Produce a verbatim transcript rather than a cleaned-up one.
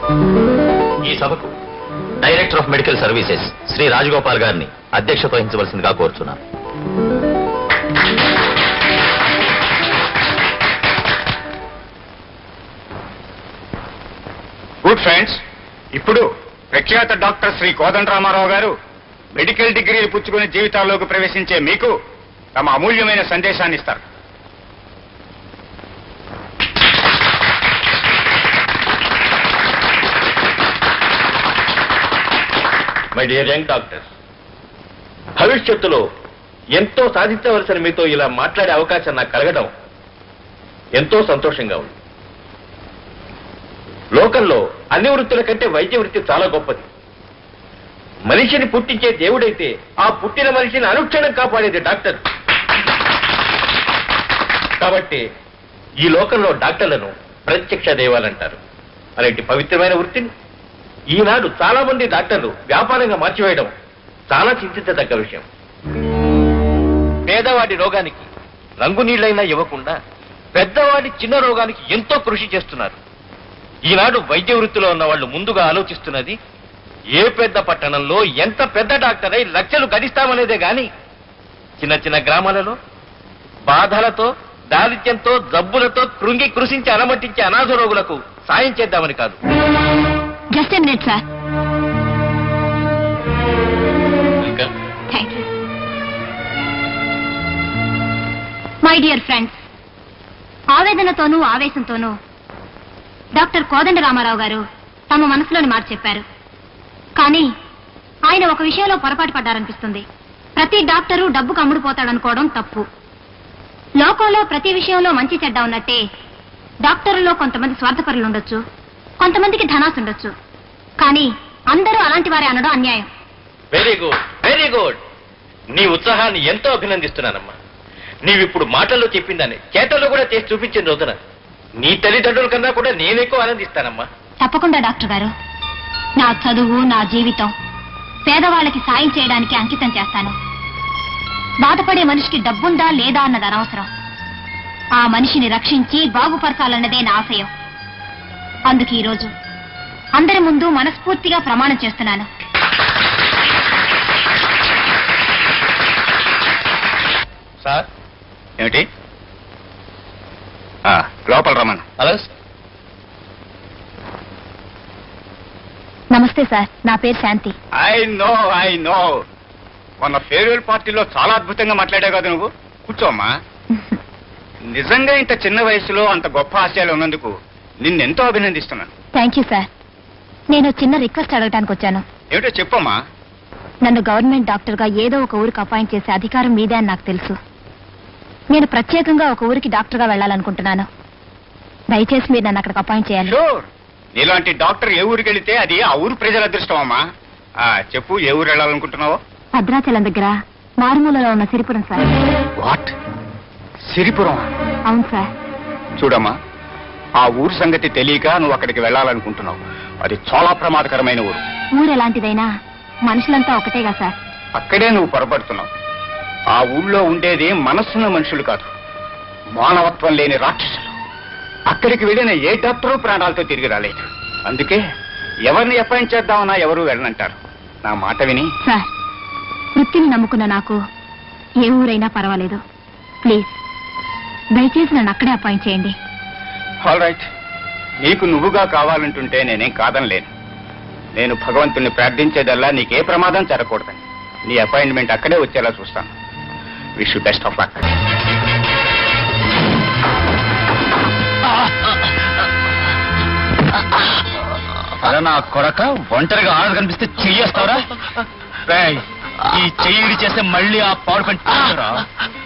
ఈ సభకు director of medical services Shri Rajagopal గారిని అధ్యక్షత వహించవలసిందిగా కోరుచున్నాను. గుడ్ ఫ్రెండ్స్, ఇప్పుడు ప్రఖ్యాత డాక్టర్ శ్రీ కోదండరామారావు గారు మెడికల్ డిగ్రీలు పుచ్చుకుని జీవితాల్లోకి ప్రవేశించే మీకు తమ అమూల్యమైన సందేశాన్ని ఇస్తారు. మై డియర్ యంగ్ డాక్టర్, భవిష్యత్తులో ఎంతో సాధించవలసిన మీతో ఇలా మాట్లాడే అవకాశం నాకు కలగడం ఎంతో సంతోషంగా ఉంది. లోకంలో అన్ని వృత్తుల కంటే వైద్య వృత్తి చాలా గొప్పది. మనిషిని పుట్టించే దేవుడైతే ఆ పుట్టిన మనిషిని అనుక్షణం కాపాడేది డాక్టర్. కాబట్టి ఈ లోకంలో డాక్టర్లను ప్రత్యక్ష దైవాలంటారు. అలాంటి పవిత్రమైన వృత్తిని ఈనాడు చాలా మంది డాక్టర్లు వ్యాపారంగా మార్చివేయడం చాలా చింతించదగ్గ విషయం. పేదవాడి రోగానికి రంగు నీళ్లైనా ఇవ్వకుండా పెద్దవాడి చిన్న రోగానికి ఎంతో కృషి చేస్తున్నారు. ఈనాడు వైద్య వృత్తిలో ఉన్న వాళ్ళు ముందుగా ఆలోచిస్తున్నది ఏ పెద్ద పట్టణంలో ఎంత పెద్ద డాక్టర్ అయి లక్షలు గడిస్తామనేదే గాని చిన్న చిన్న గ్రామాలలో బాధలతో దారిద్ర్యంతో జబ్బులతో కృంగి కృషించి అలమటించే అనాథ రోగులకు సాయం చేద్దామని కాదు. Just minute sir. My dear friends, ఆవేదనతోనూ ఆవేశంతోనూ డాక్టర్ కోదండరామారావు గారు తమ మనసులోని మాట చెప్పారు. కానీ ఆయన ఒక విషయంలో పొరపాటు పడ్డారనిపిస్తుంది. ప్రతి డాక్టరు డబ్బుకు అమ్ముడుపోతాడనుకోవడం తప్పు. లోకంలో ప్రతి విషయంలో మంచి చెడ్డ ఉన్నట్టే డాక్టర్లలో కొంతమంది స్వార్థపరులు ఉండొచ్చు, కొంతమందికి ధనాసు ఉండొచ్చు. కానీ అందరూ అలాంటి వారే అనడం అన్యాయం. Very good, very good. నీ ఉత్సాహాన్ని ఎంతో అభినందిస్తున్నానమ్మా. నీవిప్పుడు మాటల్లో చెప్పిందని చేతల్లో కూడా చేసి చూపించిన రోజున నీ తల్లిదండ్రుల కన్నా కూడా నేనెక్కువ ఆనందిస్తానమ్మా. తప్పకుండా డాక్టర్ గారు. నా చదువు, నా జీవితం పేదవాళ్ళకి సాయం చేయడానికి అంకితం చేస్తాను. బాధపడే మనిషికి డబ్బుందా లేదా అన్నది అనవసరం. ఆ మనిషిని రక్షించి బాగుపరచాలన్నదే నా ఆశయం. అందుకు ఈరోజు అందరి ముందు మనస్ఫూర్తిగా ప్రమాణం చేస్తున్నాను. సార్ ఏమిటి? లోపల రమణ. హలో. నమస్తే సార్, నా పేరు Shanti. I know I know మొన్న ఫేర్వెల్ పార్టీలో చాలా అద్భుతంగా మాట్లాడావు కదా నువ్వు. కూర్చోమ్మా. నిజంగా ఇంత చిన్న వయసులో అంత గొప్ప ఆశయాలు ఉన్నందుకు నిన్నెంతో అభినందిస్తున్నాను. Thank you sir. నేను చిన్న రిక్వెస్ట్ అడగడానికి వచ్చాను. ఏమిటో చెప్పమ్మా. నన్ను గవర్నమెంట్ డాక్టర్ గా ఏదో ఒక ఊరికి అపాయింట్ చేసే అధికారం మీదే అని నాకు తెలుసు. నేను ప్రత్యేకంగా ఒక ఊరికి డాక్టర్ గా వెళ్లాలనుకుంటున్నాను. దయచేసి మీరు నన్ను అక్కడికి అపాయింట్ చేయాలి. షూర్. నీలాంటి డాక్టర్ ఏ ఊరికి వెళితే అది ఆ ఊరు ప్రజల అదృష్టం అమ్మా. చెప్పు, ఏ ఊరు వెళ్ళాలనుకుంటున్నావు? భద్రాచలం దగ్గర మారుమూలలో ఉన్న సిరిపురం సార్. వాట్? సిరిపురం? అవును సార్. చూడమ్మా, ఆ ఊరు సంగతి తెలియక నువ్వు అక్కడికి వెళ్ళాలనుకుంటున్నావు. అది చాలా ప్రమాదకరమైన ఊరు. ఊరు ఎలాంటిదైనా మనుషులంతా ఒకటేగా సార్. అక్కడే నువ్వు పొరపడుతున్నావు. ఆ ఊళ్ళో ఉండేది మనస్సున్న మనుషులు కాదు, మానవత్వం లేని రాక్షసులు. అక్కడికి వెళ్ళిన ఏ డాక్టరు ప్రాణాలతో తిరిగి రాలేదు. అందుకే ఎవరిని అపాయింట్ చేద్దామన్నా ఎవరు వెళ్ళనంటారు. నా మాట విని. సార్, వృత్తిని నమ్ముకున్న నాకు ఏ ఊరైనా పర్వాలేదు. ప్లీజ్ దయచేసి నన్ను అక్కడే అపాయింట్ చేయండి. All right. నీకు నువ్వుగా కావాలంటుంటే నేనేం కాదనలేను. నేను భగవంతుణ్ణి ప్రార్థించేదల్లా నీకే ప్రమాదం జరగకూడదని. నీ అపాయింట్మెంట్ అక్కడే వచ్చేలా చూస్తాను. Wish you best of luck. అలా నా కొడక ఒంటరిగా ఆడ కనిపిస్తే చెయ్యేస్తారా? ఈ చెయ్యి చేస్తే మళ్ళీ ఆ పాడు పని